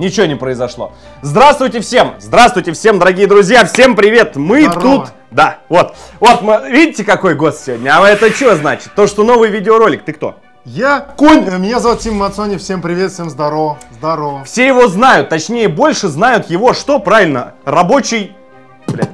ничего не произошло. Здравствуйте всем, дорогие друзья, всем привет, мы тут... Да, вот мы, видите, какой гость сегодня, а это что значит? То, что новый видеоролик, ты кто? Я Конь, меня зовут Тим Мацони, всем привет, всем здорово, здорово. Все его знают, точнее больше знают его, что правильно, рабочий... Блядь.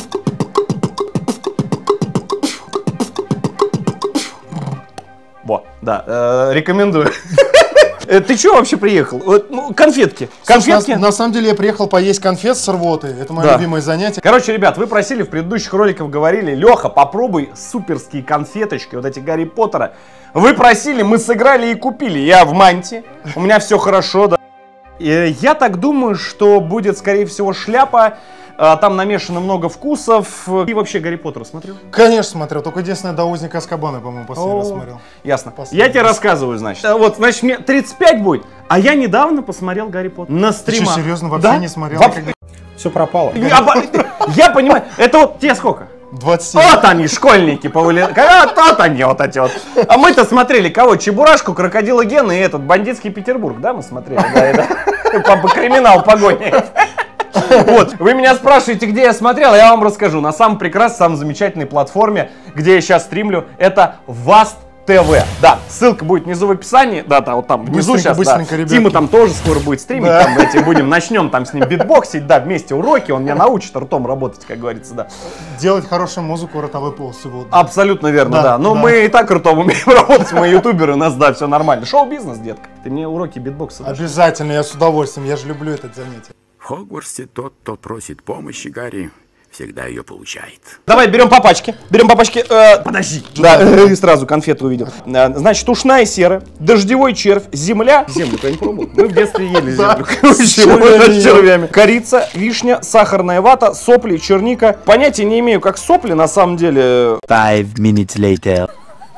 Во, да, рекомендую. Ты чё вообще приехал? Конфетки. Конфетки? На самом деле я приехал поесть конфет с рвотой. Это мое любимое занятие. Короче, ребят, вы просили в предыдущих роликах, говорили: Леха, попробуй суперские конфеточки, вот эти Гарри Поттера. Вы просили, мы сыграли и купили. Я в манте, у меня все хорошо, да. И я так думаю, что будет, скорее всего, шляпа. Там намешано много вкусов. И вообще Гарри Поттер смотрел? Конечно смотрел, только единственное, до Узника Азкабана, по-моему, последний раз смотрел. Ясно. Я тебе рассказываю, значит. Вот, значит, мне 35 будет, а я недавно посмотрел Гарри Поттер на стримах. Ты что, серьезно, вообще не смотрел? Все пропало. Я понимаю, это вот тебе сколько? 27. Вот они, школьники, вот они, вот эти вот. А мы-то смотрели кого? Чебурашку, Крокодила Гена и этот бандитский Петербург, да, мы смотрели? Да, криминал, погони. Вот, вы меня спрашиваете, где я смотрел, я вам расскажу. На самом прекрасной, самой замечательной платформе, где я сейчас стримлю, это Vast TV. Да, ссылка будет внизу в описании. Да, вот там внизу сейчас. Тима там тоже скоро будет стримить. Да. Там начнем там с ним битбоксить, да, вместе уроки. Он меня научит ртом работать, как говорится, да. Делать хорошую музыку, ротовой полостью. Вот. Абсолютно верно, да. Но мы и так ртом умеем работать, мы ютуберы, у нас, да, все нормально. Шоу-бизнес, детка. Ты мне уроки битбокса дашь? Обязательно, я с удовольствием, я же люблю это занятие. В Хогвартсе тот, кто просит помощи Гарри, всегда ее получает. Давай, берем по пачке. Подожди. Да, и сразу конфету увидел. Значит, ушная сера, дождевой червь, земля. Землю-то я не пробовал. Мы в детстве ели землю. С червями. Корица, вишня, сахарная вата, сопли, черника. Понятия не имею, как сопли, на самом деле. 5 minutes later.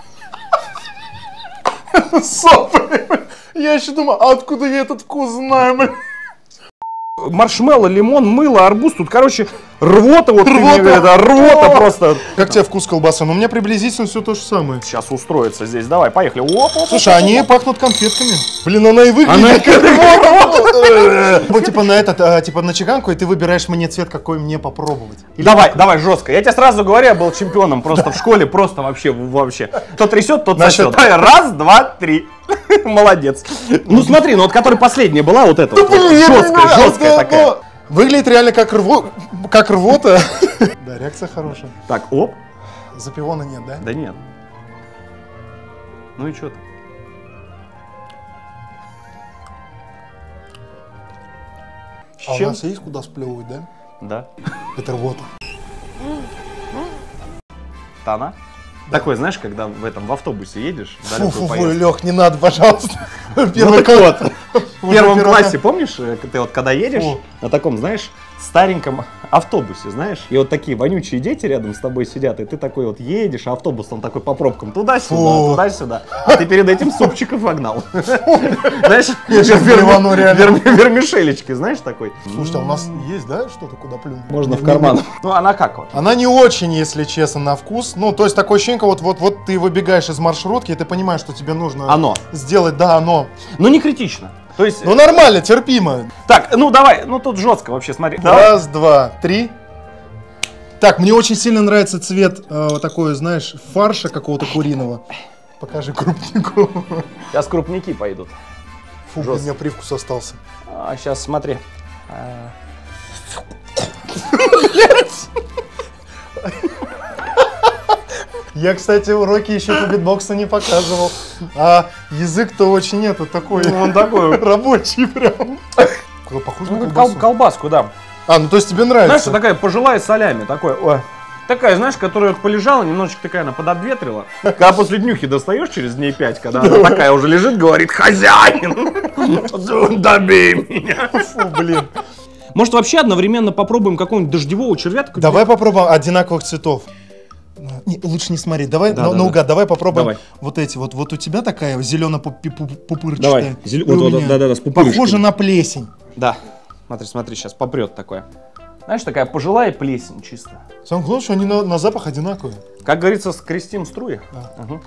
Сопли. Я еще думаю, откуда я этот вкус знаю, блин? Маршмеллоу, лимон, мыло, арбуз. Тут, короче, рвота вот. Рвота просто. Как тебе вкус колбасы? Ну, у меня приблизительно все то же самое. Сейчас устроится здесь. Давай, поехали. Слушай, они пахнут конфетками. Блин, она и выглядит. Типа на этот, типа на чеканку, и ты выбираешь мне цвет, какой мне попробовать. Давай, жестко. Я тебе сразу говорю, я был чемпионом просто в школе, просто вообще. Кто трясет, тот сосет. Раз, два, три. Молодец. Ну смотри, ну вот которая последняя была, вот эта вот. Жесткая такая. Выглядит реально как рвота. Да, реакция хорошая. Так, оп. Запивона нет, да? Да нет. Ну и что ты? А у нас есть куда сплевывать, да? Да. Это рвота. Тана? Такой, знаешь, когда в автобусе едешь. Фу, Лех, не надо, пожалуйста. В первом классе, помнишь, ты вот когда едешь на таком, знаешь, стареньком автобусе, знаешь, и вот такие вонючие дети рядом с тобой сидят, и ты такой вот едешь, а автобус там такой по пробкам туда-сюда, туда-сюда, а ты перед этим супчиков вогнал. Знаешь, вермишелечки, знаешь, такой. Слушай, а у нас есть, да, что-то, куда плюнуть? Можно в карман. Ну, она как вот? Она не очень, если честно, на вкус. Ну, то есть такое ощущение, вот ты выбегаешь из маршрутки, и ты понимаешь, что тебе нужно сделать, да, оно. Ну, не критично. То есть... Ну нормально, терпимо. Так, ну давай, ну тут жестко вообще, смотри. Раз, два, три. Так, мне очень сильно нравится цвет вот такой, знаешь, фарша какого-то куриного. Покажи крупнику. Сейчас крупники пойдут. Фу, у меня привкус остался. А сейчас смотри. Я, кстати, уроки еще по битбоксу не показывал. А язык-то очень такой. Ну, он такой рабочий прям. Похоже на колбаску, да. А, ну то есть тебе нравится? Знаешь, такая пожилая солями, такая, знаешь, которая полежала, немножечко такая, она подобветрила. Когда после днюхи достаешь через дней 5, когда она такая уже лежит, говорит: хозяин, добей меня. Фу, блин. Может, вообще одновременно попробуем какого-нибудь дождевого червятка? Давай попробуем одинаковых цветов. Не, лучше не смотреть. Давай наугад, давай попробуем вот эти. Вот у тебя такая зелено-пупырчатая. Да, с пупырышками. Похоже на плесень. Да. Смотри, сейчас попрет такое. Знаешь, такая пожилая плесень чисто. Самое главное, что они на запах одинаковые. Как говорится, скрестим струи. Да. Угу.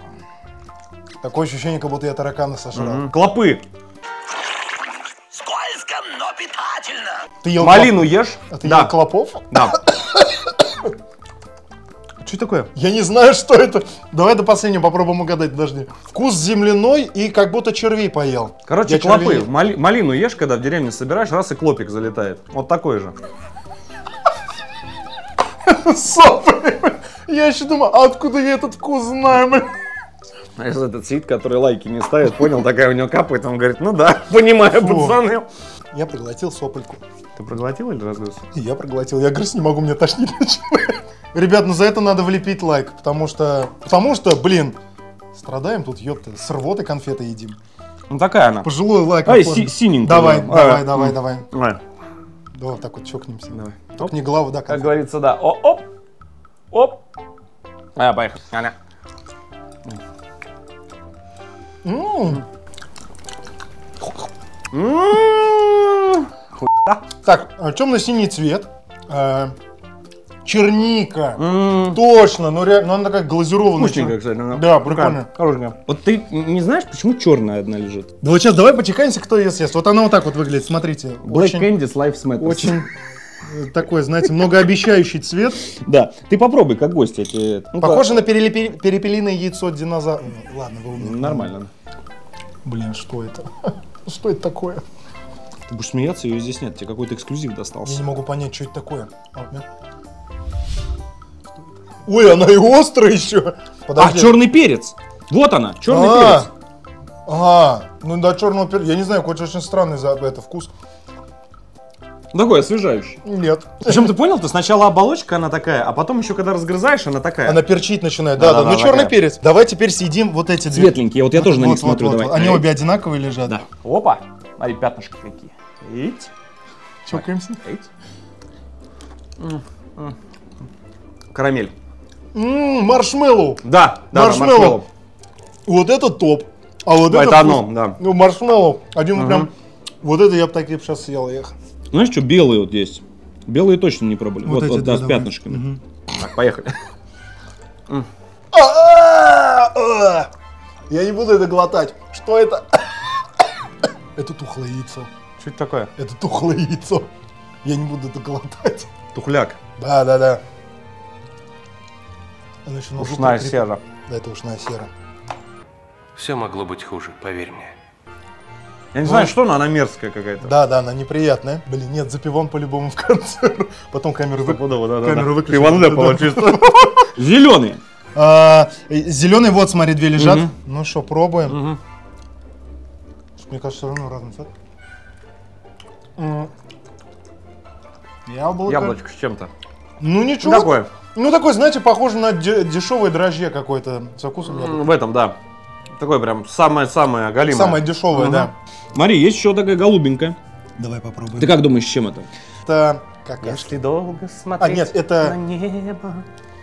Такое ощущение, как будто я таракана сожрал. Клопы. Мерзко, но питательно. Ты ел Малину ешь? А ты Да. ел клопов? Да. Что такое? Я не знаю, что это. Давай до последнего попробуем угадать, подожди. Вкус земляной и как будто червей поел. Короче, Я клопы. червей- Малину ешь, когда в деревне собираешь, раз и клопик залетает. Вот такой же. Сопли. Я еще думаю, а откуда я этот вкус знаю, блин? А если этот сидит, который лайки не ставит, понял, такая у него капает, он говорит, ну да, понимаю, пацаны. Я проглотил сопельку. Ты проглотил или разгрыз? Я проглотил. Я грызть не могу, мне тошнить начинает. Ребят, ну за это надо влепить лайк, потому что, блин, страдаем тут, ёпта, с рвотой конфеты едим. Ну такая она. Пожилой лайк. Ай, оформим. синенькая. Давай, Да. давай. Давай. Давай, вот так вот чокнемся. Давай. Только не главу, да, Как конфеты. говорится, да. Оп. Поехали. Так, темно-синий цвет. Черника. Точно, ну реально, ну она такая глазированная. Вкусненькая, кстати. она. Да, прикольно. Хорошенькая. Вот ты не знаешь, почему черная одна лежит? Да вот сейчас давай потекаемся, кто ее съест. Вот она вот так вот выглядит, смотрите. Black Очень, Candies Life Matters. очень такой, знаете, многообещающий цвет. Да. Ты попробуй, как гость. Я тебе... Ну-ка. Похоже на перепелиное яйцо динозавра. Ладно, вы умные. Нормально. Блин, что это? Что это такое? Ты будешь смеяться, ее здесь нет. Тебе какой-то эксклюзив Я достался. не могу понять, что это такое. Ой, она и острая еще. А, черный перец. Вот она, черный перец. Ну да, черного перца. Я не знаю, какой-то очень странный это вкус. Такой освежающий. Нет. Причем ты понял, ты сначала оболочка, она такая, а потом еще когда разгрызаешь, она такая. Она перчить начинает. Да, Да-да-да, ну черный такая. перец. Давай теперь съедим вот эти две. Светленькие, вот я тоже на них смотрю, давай. Они обе одинаковые лежат. Да. Опа, смотри, пятнышки какие. Ить. Чокаемся. Карамель. Маршмеллоу. Да, Маршмеллоу. Вот это топ. А вот это это вкус. оно, да. Ну, маршмеллоу. Один прям. Вот это я бы такие сейчас съел, эх. Знаешь что, белые вот есть. Белые точно не пробовали. Вот Вот, эти, да, да, с пятнышками. Так, поехали. Я не буду это глотать. Что это? Это тухлое яйцо. Что это такое? Это тухлое яйцо. Я не буду это глотать. Тухляк. Да. Она еще на зуб Ушная прикрепит. сера. Да, это ушная сера. Все могло быть хуже, поверь мне. Я не знаю, что, но она мерзкая какая-то. Да, она неприятная. Блин, нет, запивон по-любому в конце. Потом камеру камеру выключим. Пиван ляпала чисто. Зеленый. Зеленый, вот, смотри, две лежат. Ну что, пробуем. Мне кажется, все равно разный цвет. Яблочко с чем-то. Ну ничего. Такое. Ну такой, знаете, похоже на дешевое дрожжи какое-то со вкусом яблока. В этом, да. Такое прям самое-самое оголимое. Самое дешевое, да. Смотри, есть еще такая голубенькая. Давай попробуем. Ты как думаешь, с чем это? Это какашки. Если долго смотреть А, нет, это- на небо.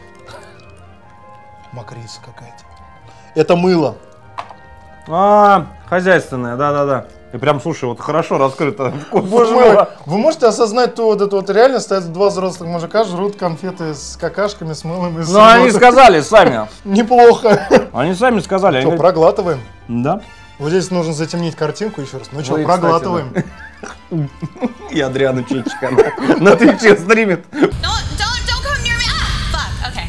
Макриса какая-то. Это мыло. Хозяйственная, да. И прям, слушай, вот хорошо раскрыто. Вкус Боже мыла. мой, вы можете осознать то вот это вот реально стоят два взрослых мужика, жрут конфеты с какашками, с мылом и с Ну, они рыбой. сказали сами. Неплохо. Они сами сказали. Они Что, говорят, проглатываем? да. Вот здесь нужно затемнить картинку еще раз. Ну что, Ой, проглатываем. И Адриана Чечка на Твиче стримит. Don't come near me. Ah, fuck. Okay.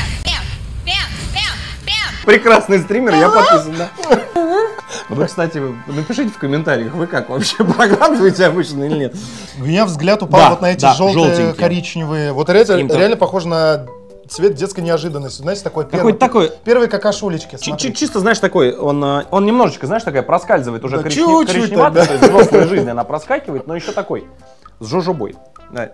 Bam. Прекрасный стример, я подписан, да. Вы, кстати, напишите в комментариях, вы как вообще проглатываете обычно или нет? У меня взгляд упал Да, вот на эти да, желтые, желтенькие. коричневые. Вот реально, Каким-то- реально похоже на цвет детской неожиданности. Знаете, такой Какой-то такой, первые какашулечки. смотрите. чисто, знаешь, такой, он немножечко, знаешь, такая проскальзывает уже Да, чуть-чуть коричневатый, так, то есть взрослая жизнь, она проскакивает, но еще такой, с жожобой. Да.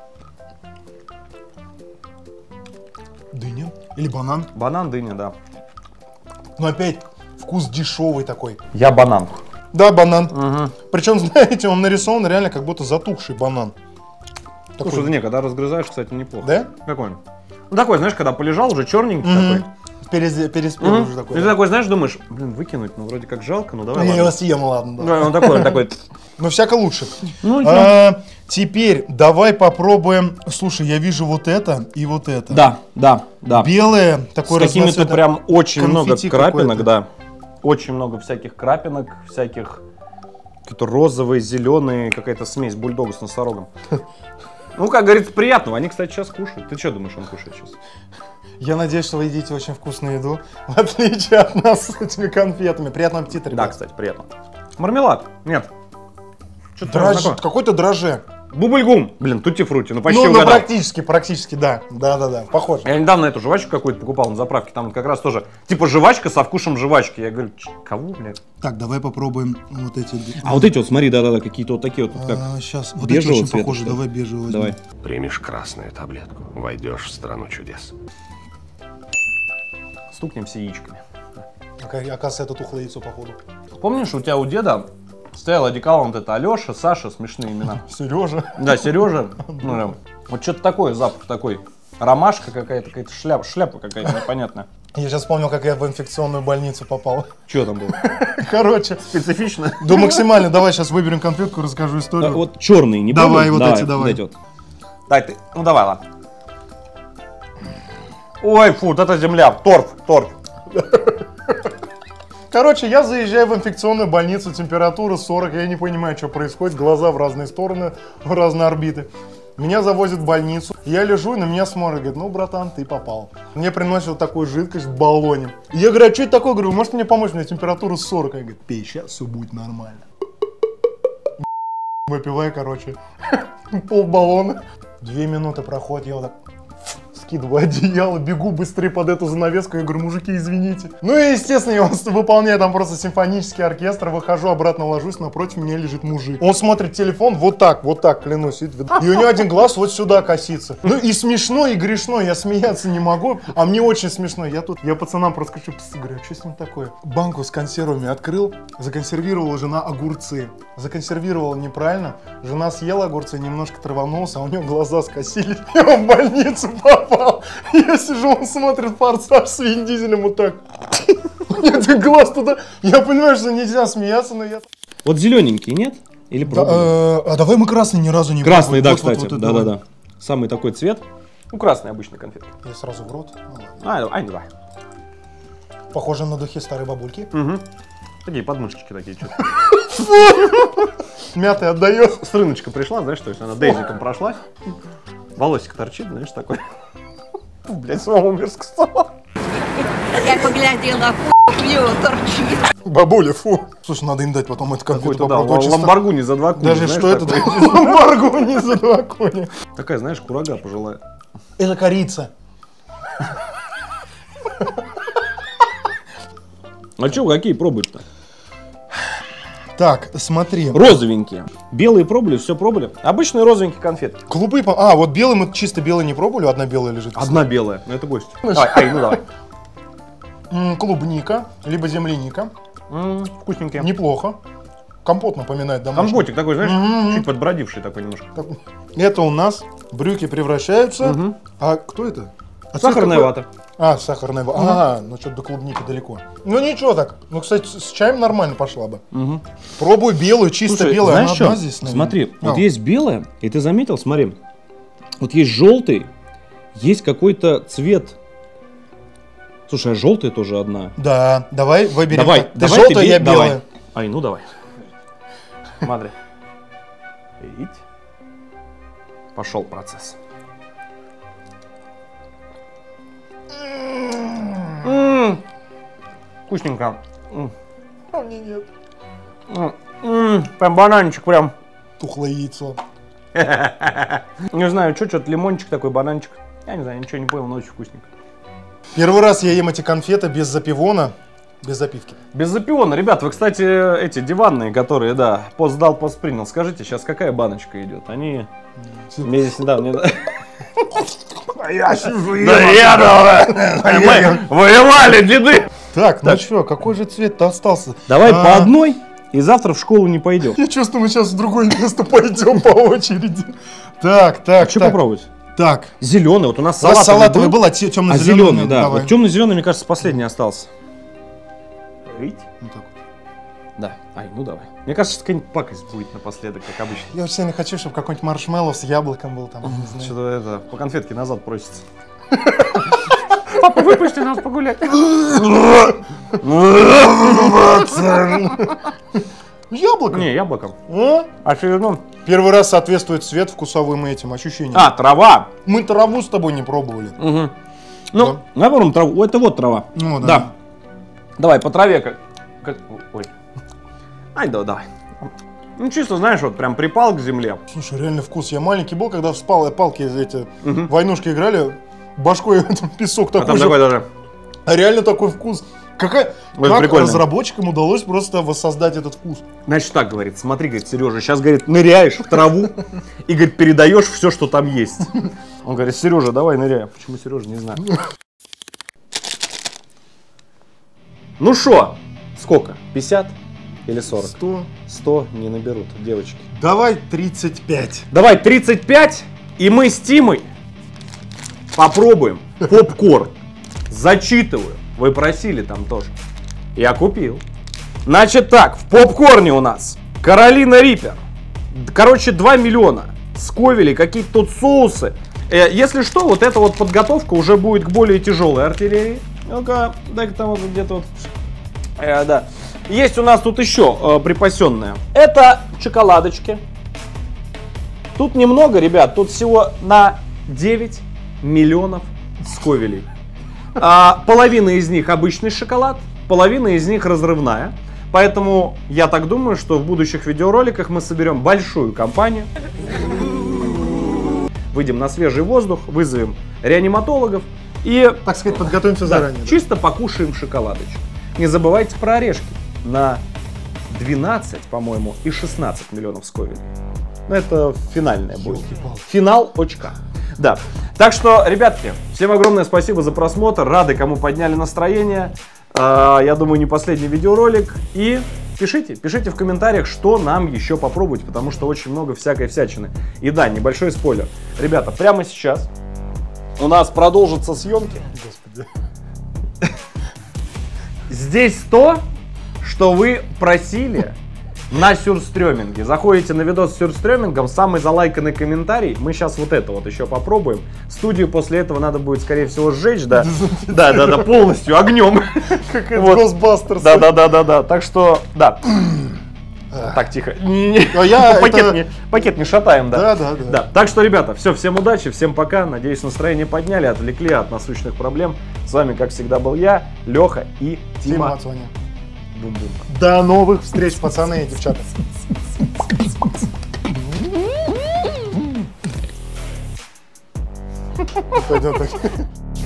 Дыня или банан. Банан, дыня, да. Но опять вкус дешевый такой. Я банан. Да, банан. Причем, знаете, он нарисован реально как будто затухший банан. Слушай, да не, когда разгрызаешь, кстати, неплохо. Да? Какой он? Ну такой, знаешь, когда полежал, уже черненький такой. Переспел уже такой. И ты да. такой, знаешь, думаешь, блин, выкинуть, ну вроде как жалко, ну давай. Я ладно. его съем, ладно. Да. Да, он такой. Но всяко лучше. Ну, Теперь давай попробуем. Слушай, я вижу вот это и вот это. Да. Белое, С такое какими-то разноцветное. прям очень много конфетти крапинок, какое-то. да. Очень много всяких крапинок, всяких Какие-то розовые, зеленые, какая-то смесь бульдога с носорогом. Ну, как говорится, приятного. Они, кстати, сейчас кушают. Ты что думаешь, он кушает сейчас? Я надеюсь, что вы едите очень вкусную еду, в отличие от нас с этими конфетами. Приятного аппетита, ребят. Да, кстати, приятно. Мармелад? Нет. Что-то Дрожжи, какой-то дрожже. Бубльгум. Блин, тутти-фрути. Ну, почти Ну, угадал. практически, да. Да, похож. Я недавно эту жвачку какую-то покупал на заправке. Там как раз тоже, типа, жвачка со вкусом жвачки. Я говорю, кого, блядь? Так, давай попробуем вот эти. А вот эти вот, смотри, да-да-да, какие-то вот такие вот, как Сейчас, вот эти бежевого очень цвета, похожи. что ли? Давай бежевый возьмем. Давай. Примешь красную таблетку, войдешь в страну чудес. Стукнемся яичками. Оказывается, это тухлое яйцо, походу. Помнишь, у тебя у деда стоял одеколон вот это Алеша, Саша, смешные имена. Сережа. Да, Сережа. Ну, вот что-то такое, запах такой. Ромашка какая-то шляпа какая-то непонятная. Я сейчас вспомнил, как я в инфекционную больницу попал. Что там было? Короче, Специфично. да максимально. Давай сейчас выберем конфетку, расскажу историю. Вот черные, не Давай, помнишь? вот эти, давай. Вот. Дай ты, ну давай, ладно. Ой, фу, вот это земля, торф. Короче, я заезжаю в инфекционную больницу, температура 40, я не понимаю, что происходит, глаза в разные стороны, в разные орбиты. Меня завозят в больницу, я лежу, и на меня смотрят, говорят, ну, братан, ты попал. Мне приносят вот такую жидкость в баллоне. Я говорю, а что это такое? Говорю, может мне помочь, у меня температура 40. Я говорю, пей, сейчас все будет нормально. Выпиваю, короче, пол баллона. 2 минуты проходит, я вот так скидываю одеяло, бегу быстрее под эту занавеску, я говорю, мужики, извините. Ну и, естественно, я выполняю там просто симфонический оркестр, выхожу, обратно ложусь, напротив меня лежит мужик. Он смотрит телефон вот так, клянусь, и у него один глаз вот сюда косится. Ну и смешно, и грешно, я смеяться не могу, а мне очень смешно. Я пацанам просто говорю, что с ним такое? Банку с консервами открыл, законсервировала жена огурцы. Законсервировала неправильно, жена съела огурцы, немножко траванулся, а у него глаза скосились, и он в больницу попал. Я сижу, он смотрит «Форсаж» с Вин Дизелем вот так. Нет, глаз туда. Я понимаю, что нельзя смеяться, но я... Вот зелененький, нет? Или пробовали? А давай мы красный ни разу не Красный, да, пробовали. кстати, да. Самый такой цвет. Ну, красный обычный конфетки. Я сразу в рот. Ну, ладно. Давай. Похоже на духи старой бабульки. Угу. Такие подмышечки такие, что-то. Мятый отдает. С рыночка пришла, знаешь, то есть она дейзиком прошлась. Волосик торчит, знаешь, такой. Блять, самому мерзко стало. Я поглядела, клево торчит. Бабуля, фу. Слушай, надо им дать потом эту конфету Какой-то, да, попробовать. Очень ламборгуни за 2 куни. Даже знаешь, что это? такой. Ламборгуни за 2 кони. Такая, знаешь, курага пожилая. Это корица. А что, какие пробуешь-то? Так, смотри. Розовенькие. Белые пробовали, все пробовали. Обычные розовенькие конфетки. Голубые, а, вот белый мы чисто белый не пробовали, одна белая лежит. Одна белая, но это гость. Давай, ну давай. Клубника, либо земляника. Вкусненькие. Неплохо. Компот напоминает домашний. Компотик такой, знаешь, Мгм. чуть подбродивший такой немножко. Так, это у нас брюки превращаются. Мгм. А кто это? А Сахарная какой? вата. А, сахарная вата. Ага, ну что-то до клубники далеко. Ну ничего так. Ну, кстати, с чаем нормально пошла бы. Пробуй белую, чисто Слушай, белую. знаешь Она что? одна здесь, наверное. Смотри, А. вот есть белая, и ты заметил, смотри, вот есть желтый, есть какой-то цвет. Слушай, а желтая тоже одна. Да, давай выберем. Давай, Ты давай желтая, ты я давай. белая. Ай, ну давай. Смотри. Пошел процесс. Вкусненько. А мне нет. Прям бананчик прям. Тухлое яйцо. Не знаю, что-то лимончик такой, бананчик. Я не знаю, ничего не понял, но очень вкусненько. Первый раз я ем эти конфеты без запивона, без запивки. Без запиона. Ребят, вы, кстати, эти диванные, которые, да, пост дал, пост принял. Скажите, сейчас какая баночка идет? Они месяц недавно... Я сижу и Мы воевали, деды! Так, ну что, какой же цвет-то остался? Давай по одной, и завтра в школу не пойдем. Я чувствую, мы сейчас в другое место пойдем по очереди. Так. Что попробовать? Так. Зеленый, вот у нас У вас салатовый был, был, а а темно-зеленый. зеленый, да. Давай. Вот темно-зеленый, мне кажется, последний остался. Вот так вот. Да. Ай, ну давай. Мне кажется, какая-нибудь пакость будет напоследок, как обычно. Я очень сильно хочу, чтобы какой-нибудь маршмеллоу с яблоком был там, не знаю. Что-то это, по конфетке назад просится. Папа, выпусти нас погулять. Яблоко. Не, яблоком. А? Очередном. Первый раз соответствует цвет вкусовым этим ощущениям. А, трава. Мы траву с тобой не пробовали. Угу. Ну, наоборот, траву. О, это вот трава. Ну, да. Да. Давай, по траве как... Ой. Ай, да, давай. Ну, чисто, знаешь, вот прям припал к земле. Слушай, реально вкус. Я маленький был, когда в палки эти войнушки играли, башкой песок А такой там же. такой даже... А реально такой вкус. Как прикольно. разработчикам удалось просто воссоздать этот вкус? Значит, так говорит, смотри, говорит, Сережа, сейчас, говорит, ныряешь в траву и, говорит, передаешь все, что там есть. Он говорит, Сережа, давай ныряй. Почему Сережа, не знаю. Ну шо, сколько? 50 или 40? 100. 100 не наберут, девочки. Давай 35. Давай 35, и мы с Тимой попробуем попкорн. Зачитываю. Вы просили там тоже. Я купил. Значит так, в попкорне у нас Каролина Риппер. Короче, 2 миллиона. Сковели, какие-то тут соусы. Если что, вот эта вот подготовка уже будет к более тяжелой артиллерии. Ну-ка, дай-ка там вот где-то вот. Да. Есть у нас тут еще припасенное. Это шоколадочки. Тут немного, ребят. Тут всего на 9 миллионов сковелей. Половина из них обычный шоколад, половина из них разрывная. Поэтому я так думаю, что в будущих видеороликах мы соберем большую компанию. Выйдем на свежий воздух, вызовем реаниматологов и, Так сказать, подготовимся заранее. Да. чисто покушаем шоколадочек. Не забывайте про орешки. На 12, по-моему, и 16 миллионов сковелей. Ну, это финальное будет. Финал очка. Да. Так что, ребятки, всем огромное спасибо за просмотр. Рады, кому подняли настроение. Я думаю, не последний видеоролик. И пишите в комментариях, что нам еще попробовать, потому что очень много всякой всячины. И да, небольшой спойлер. Ребята, прямо сейчас у нас продолжатся съемки. Господи. Здесь то, что вы просили на сюрстрёминге. Заходите на видос с сюрстрёмингом, самый залайканный комментарий. Мы сейчас вот это вот еще попробуем. Студию после этого надо будет, скорее всего, сжечь, да? Да, полностью огнем. Как это Ghostbusters. Да. Так что, да. Так, тихо. Пакет не шатаем, да. Да. Так что, ребята, все, всем удачи, всем пока. Надеюсь, настроение подняли, отвлекли от насущных проблем. С вами, как всегда, был я, Леха и Тима Тима. Ацоня. Бум-бум. До новых встреч, пацаны и девчата. Пойдем так.